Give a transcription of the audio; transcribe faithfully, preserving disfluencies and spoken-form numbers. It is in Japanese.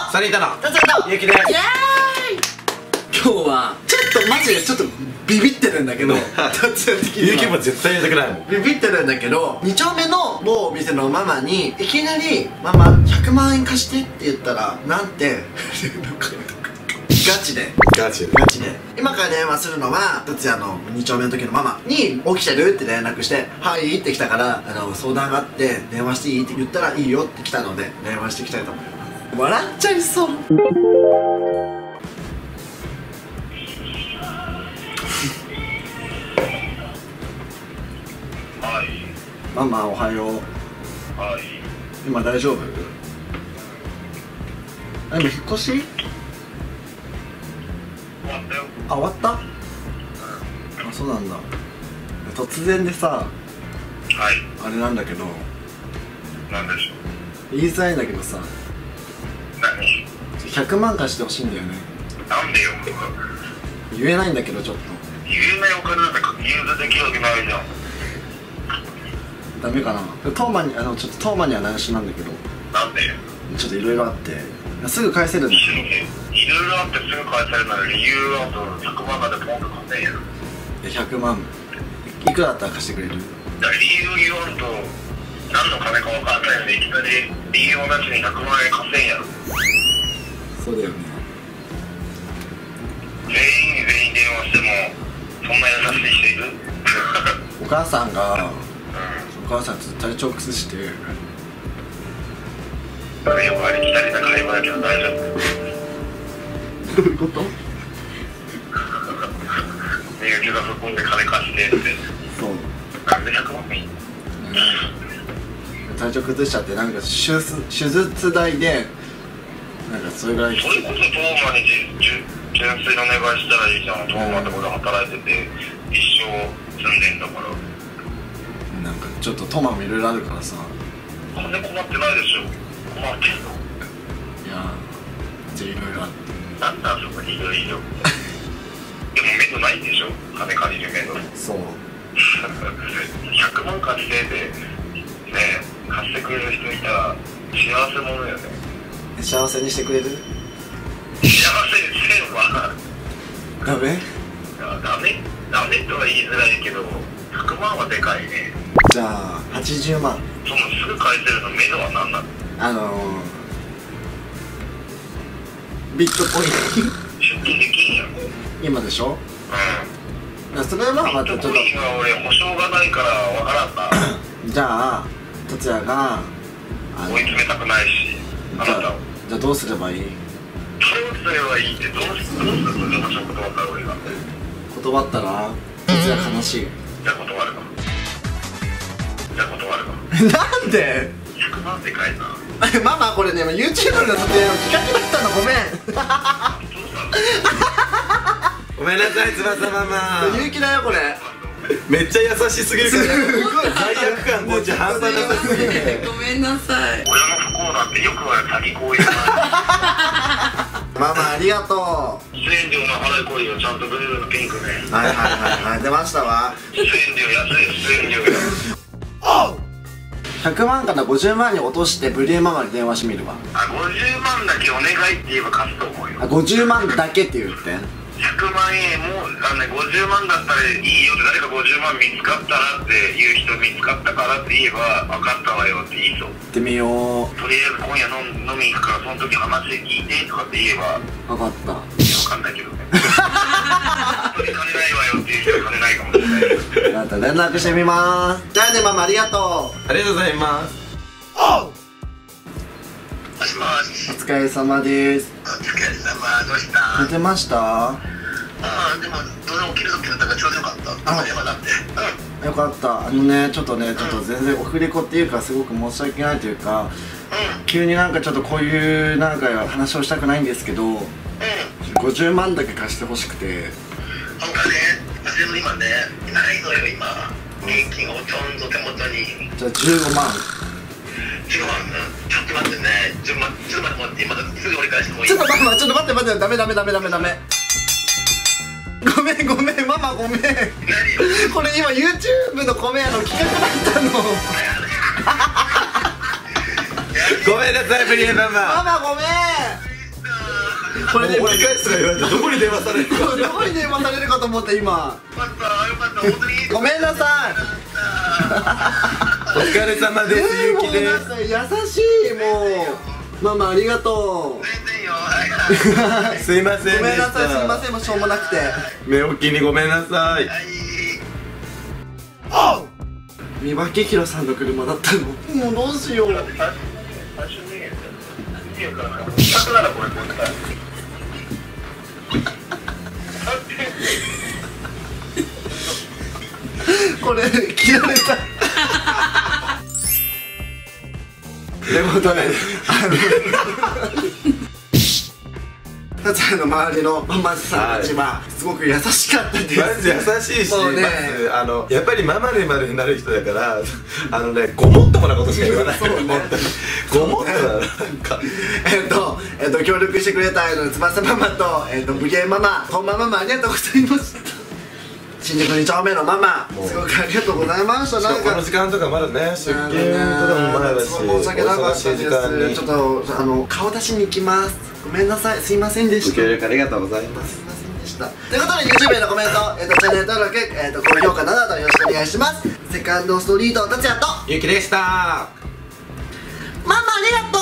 サニータの達也とゆうきです。 イエーイ。今日はちょっとマジでちょっとビビってるんだけど、達也的にはゆうきも絶対やりたくないもん。 ビビってるんだけど、に丁目の某お店のママにいきなり「ママひゃくまんえん貸して」って言ったら、なんてガチでガチでガチで今から電話するのは達也のに丁目の時のママに「起きてる?」って連絡して「はい」って来たからあの相談があって電話していいって言ったら「いいよ」って来たので電話していきたいと思います。笑っちゃいそう。 はい。 ママおはよう。 はい。 今大丈夫？あ、今引っ越し？ 終わったよ。 あ、終わった？あ、そうなんだ。突然でさ、 はい。 あれなんだけど、 なんでしょう。 言いづらいんだけどさ、 何？ ひゃくまん貸してほしいんだよね。 なんでよ。 言えないんだけどちょっと。 言えないお金なんて融通できるわけないじゃん。 ダメかな。トーマにあのちょっとトーマには内緒なんだけど、 なんで？ ちょっといろいろあってすぐ返せるんだけど。 いろいろあってすぐ返せるなら理由があとひゃくまんなんでポンと貸せんやろ。 ひゃくまんいくらだったら貸してくれる？ だから理由言わんと何の金か分かんないのでいきなり理由もなしにひゃくまんえん貸せんやろ。 そうだよね。 全員に全員電話してもそんな優しい人いる？ お母さんが、 うん。 お母さんちょっと体調崩して。 よくありきたりな会話だけど大丈夫？ どういうこと？ みゆきがそこで金貸してって。 そう、 なんでひゃくまんえん？ 体調崩しちゃって、なんか手術手術代でなんかそれぐらい。 それこそトーマにじゅ純粋なお願いしたらいいじゃん。トーマってことで働いてて一生住んでんだから。 なんかちょっとトマもいろいろあるからさ。 金困ってないでしょ。困ってんの？ いやー、じゃあいろいろあって。 なんだそこにいろいろ。でも目処ないんでしょ、金借りる目処。 そう。 ひゃくまん貸してでねえ貸してくれる人いたら幸せ者よね。 幸せにしてくれる？ 幸せにせんわ。 ダメ？ いやダメダメとは言いづらいけどひゃくまんはでかいね。 じゃあはちじゅうまん。 そのすぐ返せるの目処は何なの？ あのー、ビットコイン出金できんやん。 今でしょ？ うん。 それはまたちょっと。 ビットコインは俺保証がないからわからんな。 じゃあ達也があの追い詰めたくないし、あなじゃあたを。 じゃあどうすればいい？ どうすればいいってどうすどうするの？保証断ったら俺が。 断ったら達也悲しい。 じゃあ断るわ。じゃあ断るわ。 なんで？ ひゃくまんでかいな。 ママこれね YouTube の撮影の企画だったの。ごめん。 ごめんなさい、翼ママ。 勇気だよこれ。 めっちゃ優しすぎるから。罪悪感こっち半端なさすぎて。 ごめんなさい。 親の不幸なんてよくある詐欺行為だな。 ママありがとう。 出演料の払い行為をちゃんとブルーのピンクね。 はいはいはいはい、出ましたわ。 出演料安い出演料や。 ひゃくまんからごじゅうまんに落としてブリューママに電話してみるわ。 あ、ごじゅうまんだけお願いって言えば貸すと思うよ。 あ、ごじゅうまんだけって言って。 ひゃくまんえんもうあの、ね、ごじゅうまんだったらいいよって誰かごじゅうまん見つかったらっていう人見つかったからって言えば分かったわよって言いそう。 行ってみよう。 とりあえず今夜飲飲みに行くからその時話聞いてとかって言えば分かった。 いや分かんないけどね。本当に金ないわよっていう人は金ないかもしれないけど。 また連絡してみまーす。じゃあねママありがとう。 ありがとうございます。 もしもし。 お疲れ様です。 お疲れ様。どうした？ 寝てました？ ああ、でもどうでも起きる時だったからちょうどよかった。ああ、山だって。うん。 よかった。あのねちょっとねちょっと全然オフレコっていうかすごく申し訳ないというか、 うん。 急になんかちょっとこういうなんか話をしたくないんですけど、 うん。 ごじゅうまんだけ貸してほしくて。 なんかね、私も今ね、ないのよ今。現金をちょんと手元に。 じゃあじゅうごまん。 じゅうごまん、ちょっと待ってね。ちょっと待って、ちょっと待って、まだすぐ折り返してもいい？ ちょっと待ってちょっと待って待ってダメダメダメダメダメ。ごめんごめんママごめん。 何よ？ これ今 YouTube の米屋の企画だったの。 ごめんなさい、ブリエママ。 ママごめん。 これで折り返すとか言われてどこに電話されるかどこに電話されるかと思って今。 よかったよかった、本当にごめんなさい。 お疲れ様です、ゆうきです。 もうなんか優しい。もうママありがとう。 全然よ、はいはいすいませんでした。 ごめんなさい、すいません、もうしょうもなくて。 目置きにごめんなさい。 はい。 三輪明宏さんの車だったの。もうどうしよう。 最初に見えたら近くならこれこれこれ切られた。でもとね、あの達也の周りのママさんたちはすごく優しかったです。 まず優しいし、 そうね、 まずあのやっぱりママでまでになる人だからあのね、ごもっともなことしか言わない。 そうね、 ごもっともななんかえっとえっと協力してくれた翼ママとえっと武芸ママ、本間ママありがとうございました。新宿に丁目のママ、すごくありがとうございました。なんかこの時間とかまだね、出勤とかも前だし、 申し訳なかったです。 お忙しい時間にちょっとあの顔出しに行きます。ごめんなさい、すいませんでした。 ご協力ありがとうございます。 すいませんでした。ということで YouTube へのコメント、えっとチャンネル登録、えっと高評価などよろしくお願いします。セカンドストリート達也とゆうきでした。 ママありがとう。